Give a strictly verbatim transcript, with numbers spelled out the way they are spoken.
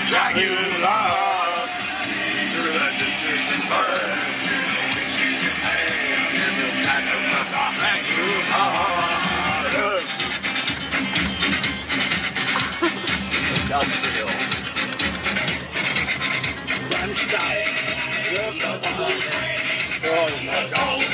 drag you along through the ditches and burn. Choose his hand and the kind of love I'll drag you hard. Industrial. Lunchtime. Oh, my God.